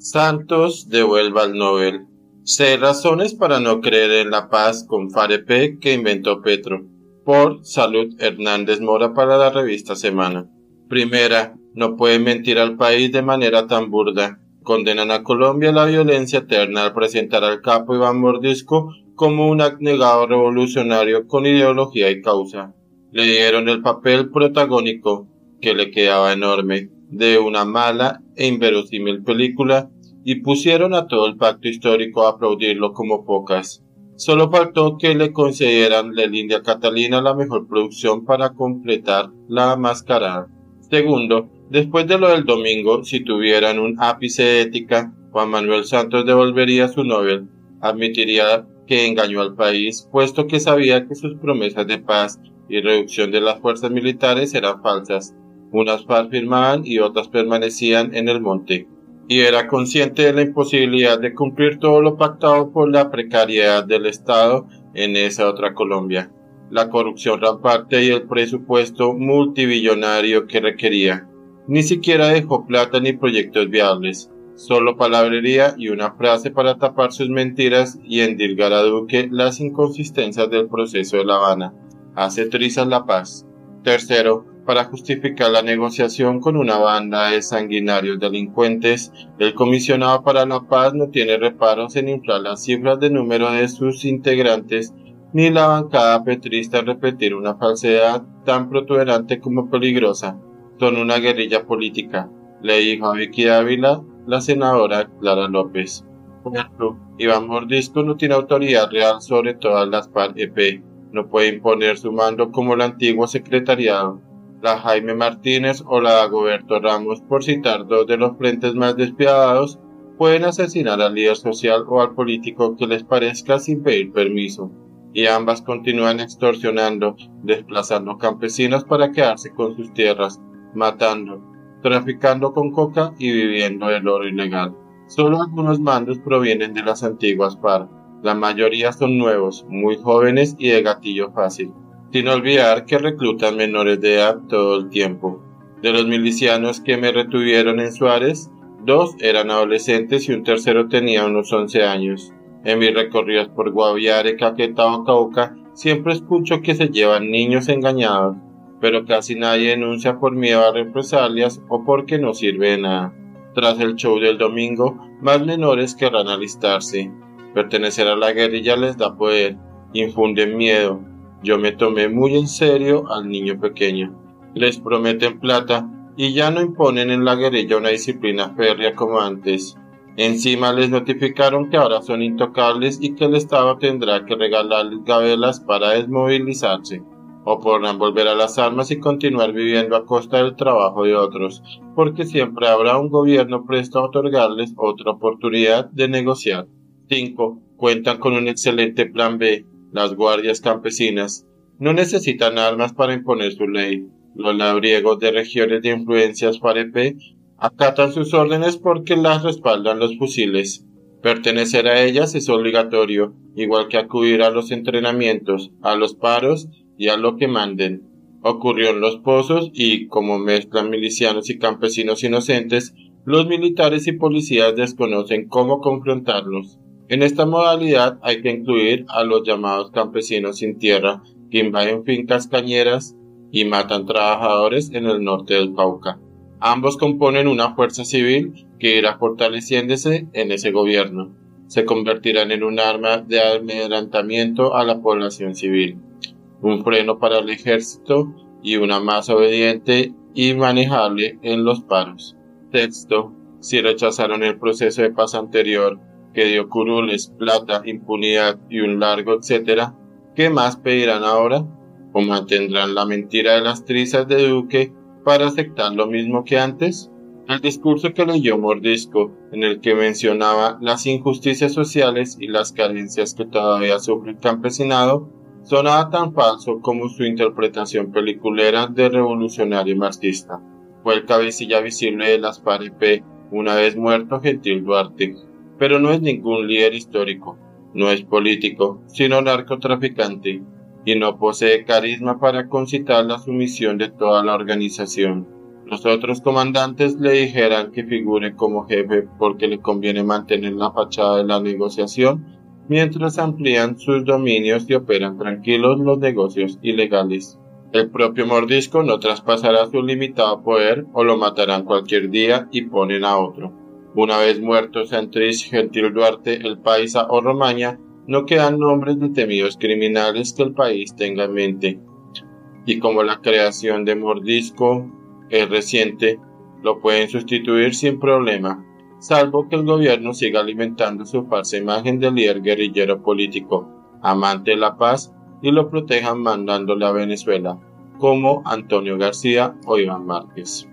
Santos devuelva al Nobel. 6 razones para no creer en la paz con FAREP que inventó Petro. Por Salud Hernández Mora para la revista Semana. Primera, no pueden mentir al país de manera tan burda. Condenan a Colombia a la violencia eterna al presentar al capo Iván Mordisco como un abnegado revolucionario con ideología y causa. Le dieron el papel protagónico, que le quedaba enorme, de una mala e inverosímil película, y pusieron a todo el pacto histórico a aplaudirlo como pocas. Solo faltó que le concedieran la India Catalina la mejor producción para completar la mascarada. Segundo, después de lo del domingo, si tuvieran un ápice de ética, Juan Manuel Santos devolvería su Nobel. Admitiría que engañó al país, puesto que sabía que sus promesas de paz y reducción de las fuerzas militares eran falsas. Unas firmaban y otras permanecían en el monte. Y era consciente de la imposibilidad de cumplir todo lo pactado por la precariedad del Estado en esa otra Colombia, la corrupción rampante y el presupuesto multibillonario que requería. Ni siquiera dejó plata ni proyectos viables, solo palabrería y una frase para tapar sus mentiras y endilgar a Duque las inconsistencias del proceso de La Habana. Hace trizas la paz. Tercero, para justificar la negociación con una banda de sanguinarios delincuentes, el comisionado para la paz no tiene reparos en inflar las cifras de número de sus integrantes, ni la bancada petrista en repetir una falsedad tan protuberante como peligrosa. Son una guerrilla política, le dijo a Vicky Ávila, la senadora Clara López. Por ejemplo, Iván Mordisco no tiene autoridad real sobre todas las FAREP, no puede imponer su mando como el antiguo secretariado, la Jaime Martínez o la Dagoberto Ramos, por citar dos de los frentes más despiadados, pueden asesinar al líder social o al político que les parezca sin pedir permiso, y ambas continúan extorsionando, desplazando campesinos para quedarse con sus tierras, matando, traficando con coca y viviendo del oro ilegal. Solo algunos mandos provienen de las antiguas FARC, la mayoría son nuevos, muy jóvenes y de gatillo fácil. Sin olvidar que reclutan menores de edad todo el tiempo. De los milicianos que me retuvieron en Suárez, 2 eran adolescentes y un tercero tenía unos 11 años. En mis recorridos por Guaviare, Caquetá o Cauca, siempre escucho que se llevan niños engañados, pero casi nadie denuncia por miedo a represalias o porque no sirve de nada. Tras el show del domingo, más menores querrán alistarse. Pertenecer a la guerrilla les da poder, infunden miedo. Yo me tomé muy en serio al niño pequeño. Les prometen plata y ya no imponen en la guerrilla una disciplina férrea como antes. Encima les notificaron que ahora son intocables y que el Estado tendrá que regalarles gabelas para desmovilizarse, o podrán volver a las armas y continuar viviendo a costa del trabajo de otros, porque siempre habrá un gobierno presto a otorgarles otra oportunidad de negociar. 5. Cuentan con un excelente plan B. Las guardias campesinas no necesitan armas para imponer su ley. Los labriegos de regiones de influencias FAREP acatan sus órdenes porque las respaldan los fusiles. Pertenecer a ellas es obligatorio, igual que acudir a los entrenamientos, a los paros y a lo que manden. Ocurrió en Los Pozos y, como mezclan milicianos y campesinos inocentes, los militares y policías desconocen cómo confrontarlos. En esta modalidad hay que incluir a los llamados campesinos sin tierra, que invaden fincas cañeras y matan trabajadores en el norte del Cauca. Ambos componen una fuerza civil que irá fortaleciéndose en ese gobierno. Se convertirán en un arma de amedrentamiento a la población civil, un freno para el ejército y una masa obediente y manejable en los paros. Texto: si rechazaron el proceso de paz anterior, que dio curules, plata, impunidad y un largo etcétera, ¿qué más pedirán ahora? ¿O mantendrán la mentira de las trizas de Duque para aceptar lo mismo que antes? El discurso que leyó Mordisco, en el que mencionaba las injusticias sociales y las carencias que todavía sufre el campesinado, sonaba tan falso como su interpretación peliculera de revolucionario marxista. Fue el cabecilla visible de las FAREP, una vez muerto Gentil Duarte. Pero no es ningún líder histórico, no es político, sino narcotraficante, y no posee carisma para concitar la sumisión de toda la organización. Los otros comandantes le dijeran que figure como jefe porque le conviene mantener la fachada de la negociación mientras amplían sus dominios y operan tranquilos los negocios ilegales. El propio Mordisco no traspasará su limitado poder o lo matarán cualquier día y ponen a otro. Una vez muertos Santrich, Gentil Duarte, El Paisa o Romaña, no quedan nombres de temidos criminales que el país tenga en mente. Y como la creación de Mordisco es reciente, lo pueden sustituir sin problema, salvo que el gobierno siga alimentando su falsa imagen de líder guerrillero político, amante de la paz, y lo protejan mandándole a Venezuela, como Antonio García o Iván Márquez.